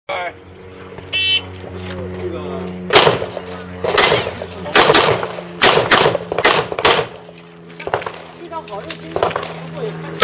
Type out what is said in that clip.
非常好，这个经过也看